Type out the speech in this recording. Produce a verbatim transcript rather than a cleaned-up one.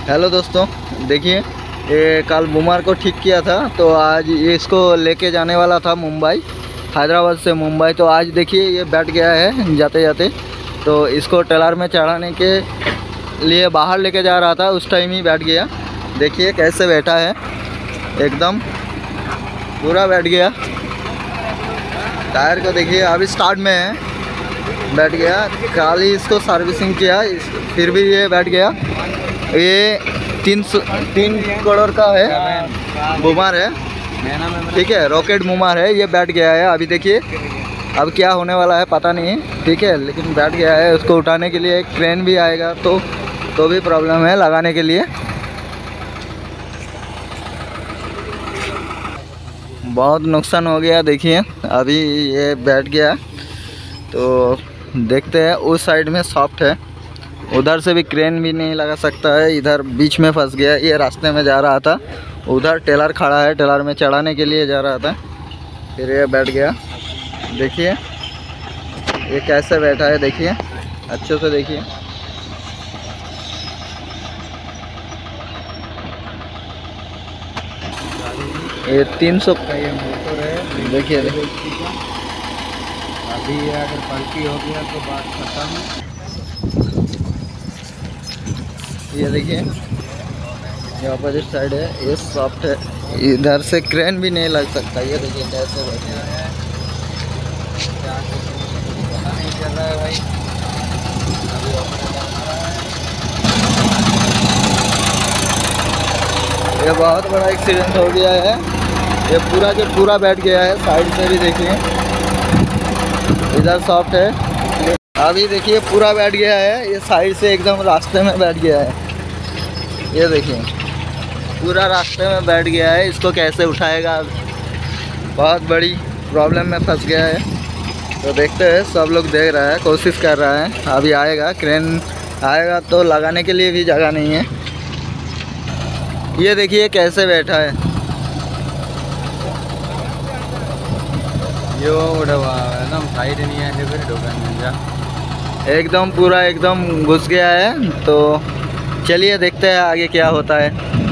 Hello दोस्तों, देखिए ये कल बुमार को ठीक किया था तो आज ये इसको लेके जाने वाला था मुंबई, हैदराबाद से मुंबई। तो आज देखिए ये बैठ गया है जाते जाते। तो इसको ट्रेलर में चढ़ाने के लिए बाहर लेके जा रहा था, उस टाइम ही बैठ गया। देखिए कैसे बैठा है, एकदम पूरा बैठ गया। टायर को देखिए अभी स्टार्ट में है, बैठ गया। कल ही इसको सर्विसिंग किया, फिर भी ये बैठ गया। ये तीन सौ तीन करोड़ का है, बुमार है, ठीक है, रॉकेट बुमार है। ये बैठ गया है। अभी देखिए अब क्या होने वाला है पता नहीं, ठीक है, लेकिन बैठ गया है। उसको उठाने के लिए एक क्रेन भी आएगा तो तो भी प्रॉब्लम है लगाने के लिए। बहुत नुकसान हो गया। देखिए अभी ये बैठ गया तो देखते हैं। उस साइड में सॉफ्ट है, उधर से भी क्रेन भी नहीं लगा सकता है। इधर बीच में फंस गया। ये रास्ते में जा रहा था, उधर टेलर खड़ा है, टेलर में चढ़ाने के लिए जा रहा था, फिर ये बैठ गया। देखिए ये कैसे बैठा है, देखिए अच्छे से देखिए। ये तीन सौ का ये मोटर है, देखिए अभी अगर पलटी हो गया तो बात खत्म। ये देखिए ये अपोजिट साइड है, ये सॉफ्ट है, इधर से क्रेन भी नहीं लग सकता। ये देखिए कैसे बैठे हैं, पता नहीं चल रहा है भाई। ये बहुत बड़ा एक्सीडेंट हो गया है। ये पूरा जो पूरा बैठ गया है, साइड से भी देखिए, इधर सॉफ्ट है। अभी देखिए पूरा बैठ गया है, ये साइड से एकदम रास्ते में बैठ गया है। ये देखिए पूरा रास्ते में बैठ गया है। इसको कैसे उठाएगा, बहुत बड़ी प्रॉब्लम में फंस गया है। तो देखते हैं, सब लोग देख रहा है, कोशिश कर रहा है। अभी आएगा, क्रेन आएगा तो लगाने के लिए भी जगह नहीं है। ये देखिए कैसे बैठा है, यो उड़वा एकदम साइड नहीं है, फिर दुकान में जा एकदम पूरा एकदम घुस गया है। तो चलिए देखते हैं आगे क्या होता है।